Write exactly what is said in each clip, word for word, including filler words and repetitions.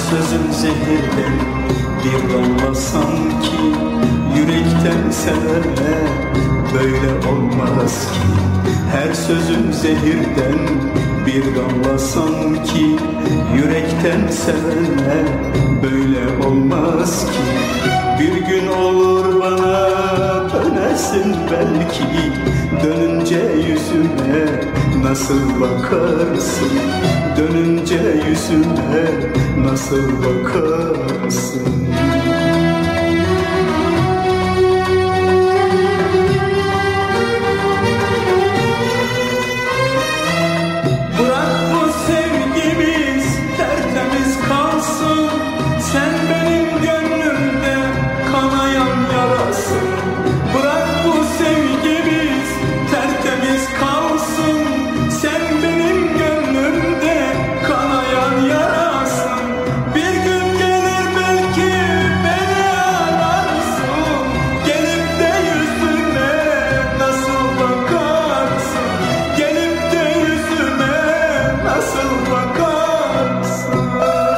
sözün zehirden bir damla sanki. Yürekten severle böyle olmaz ki. Her sözün zehirden bir damla sanki. Yürekten severle böyle olmaz ki. Bir gün olur bana dönersin belki. Dönünce yüzüme nasıl bakarsın? Dönünce yüzüme nasıl bakarsın? Bırak bu sevgimiz tertemiz kalsın. Sen benim gönlümde kanayan yarasın. Bırak bu sevgimiz tertemiz kalsın. Sen benim gönlümde kanayan yarasın. Bir gün gelir belki beni ararsın. Gelip de yüzüme nasıl bakarsın? Gelip de yüzüme nasıl bakarsın?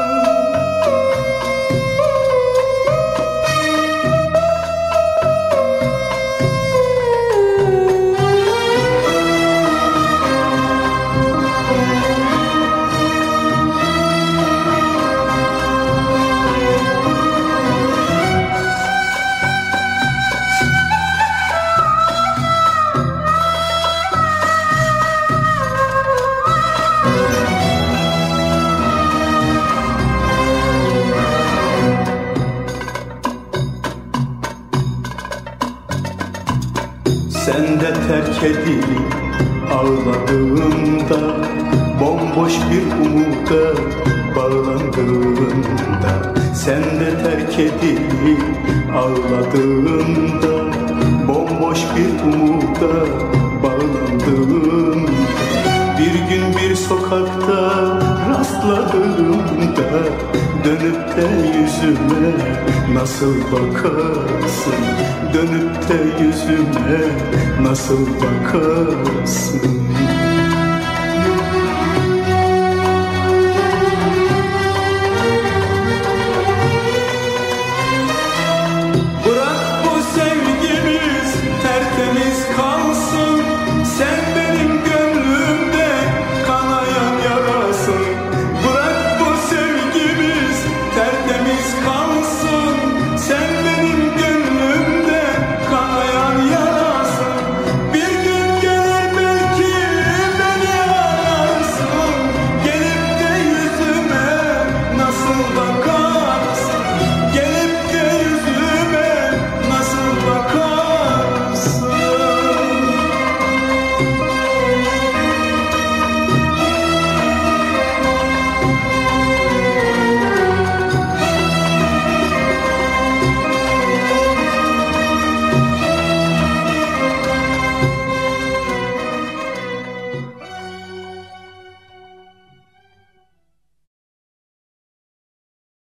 Sen de terk edilip ağladığında, bomboş bir umuda bağlandığında. Sen de terk edilip ağladığında, bomboş bir umuda bağlandığında. Bir gün bir sokakta rastladığımda, dönüp de yüzüme nasıl bakarsın? Dönüp de yüzüme nasıl bakarsın?